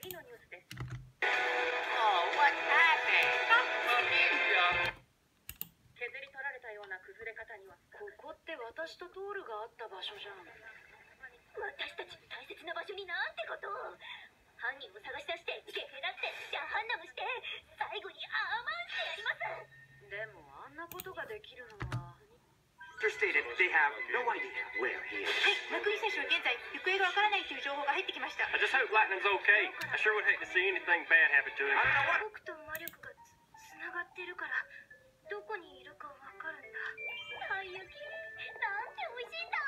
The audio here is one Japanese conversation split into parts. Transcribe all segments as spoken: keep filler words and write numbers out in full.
次のニュースです。 Oh, what's happening? 削り取られたような崩れ方には。ここって私とトールがあった場所じゃん。私たちの大切な場所になんてことを。犯人を探し出してゲヘラってジャハンナムして最後にアーマンしてやります。でもあんなことができるのは。 Stated they have no idea where he is. はい、マクリー選手は現在行方がわからないという情報が入ってきました。 I just hope Lightning's okay. I sure would hate to see anything bad happen to him. 僕と魔力がつながってるからどこにいるかわかるんだ。はい、雪なんて美味しいんだ。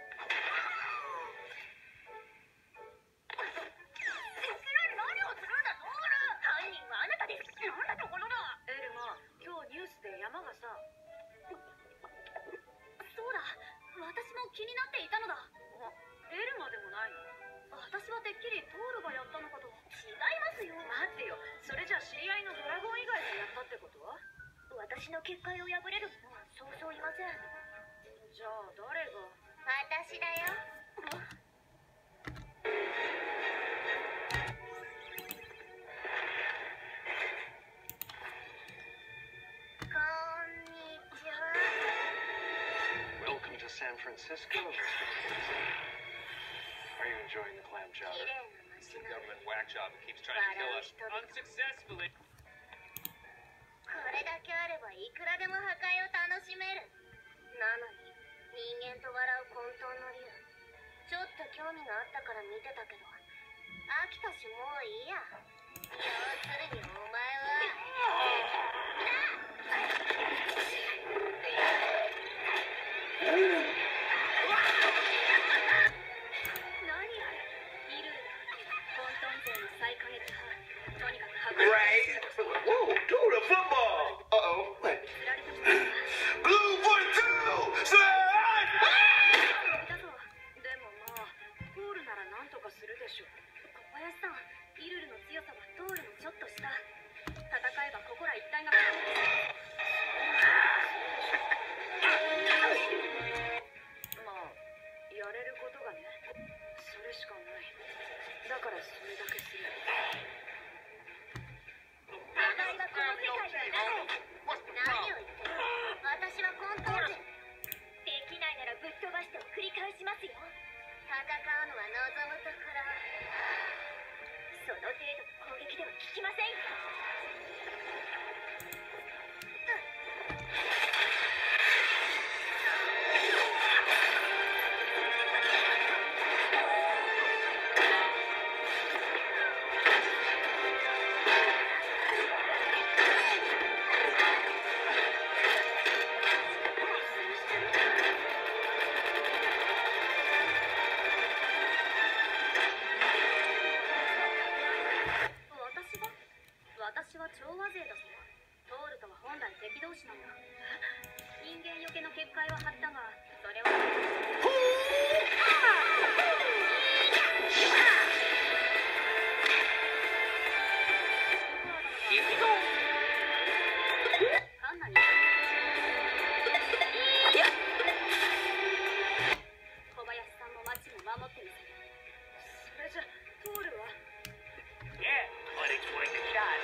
何をするんだトール。犯人はあなたです。なんだところだ。エルマ、今日ニュースで山がさ。そうだ、私も気になっていたのだ。あ、エルマでもないの。私はてっきりトールがやったのかと。違いますよ。待ってよ、それじゃあ知り合いのドラゴン以外がやったってこと？私の結界を破れる者はそうそういません。じゃあ誰が？私だよ。こんにちは。 Welcome to San Francisco, Mister Are you enjoying the clam 綺 chowder? 麗な街 The なの。 government whack job keeps trying to kill us. Unsuccessfully. これだけあればいくらでも破壊を楽しめる。なのに人間と笑う混沌の竜。ちょっと興味があったから見てたけど飽きたしもういいや。要するにお前は何あれ。イルルだ。混沌勢の再過激派。とにかく破壊。 Right? Whoa, to the football! Uh-oh. What? 釣られたものだ。 Blue forty-two! Slide! だぞ。でもまあトールならなんとかするでしょ。小林さん、イルルの強さはトールのちょっと下。戦えばここら一帯が。まあやれることがね、それしかない。だからそれだけする。お前はこの世界にいない。何を言ってる。私は混沌人。できないならぶっ飛ばして繰り返しますよ。戦うのは望むところ。その程度の攻撃では効きませんよ。私は調和勢だぞ。トールとは本来敵同士なんだ。人間よけの結界は張ったが、それはカンナに小林さんも町も守ってみせる。それじゃトールは Yeah, but it's worth a shot.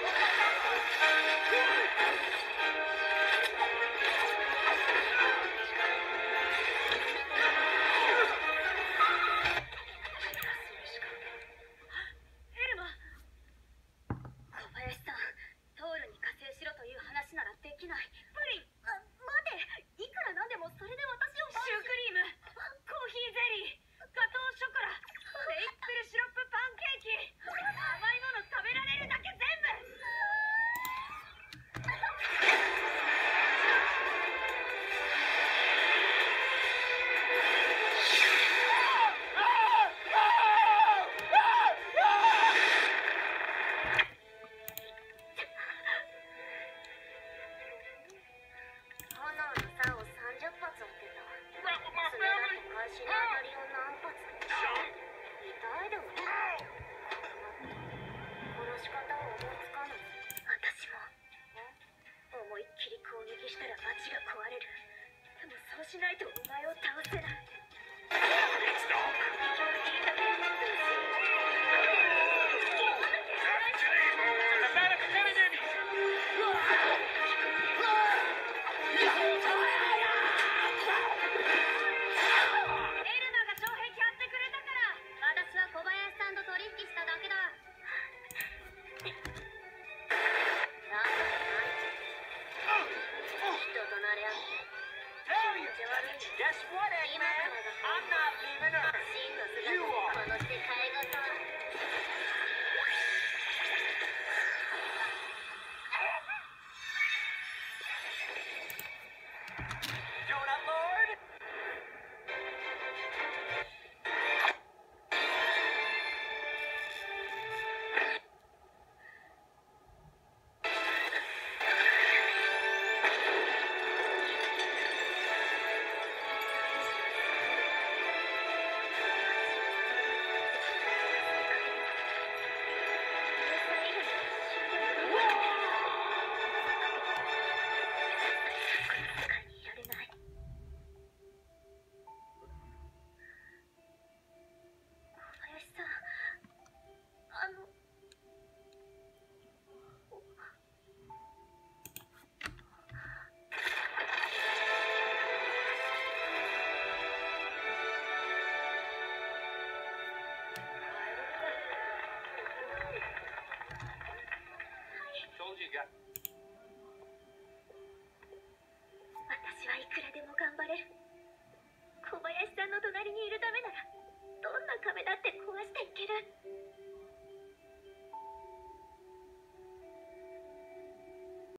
エルマ。小林さん、トールに加勢しろという話ならできない。プリン。あ、待て。いくらなんでもそれで私を。シュークリーム、コーヒーゼリー、ガトーショコラ、メイプルシロップパンケーキ。甘いもの食べられるだけ全部。炎の竿をさんじゅっぱつ当てた。それだと会心の当たりを何発。痛いでもね。殺し方を思いつかない。私も思いっきり攻撃したら街が壊れる。でもそうしないとお前を倒せない。 Guess what, Eggman? I'm not leaving Earth. You are. この世界ごと Donut Lord? Told you, got. 私はいくらでも頑張れる。小林さんの隣にいるためならどんな壁だって壊していける。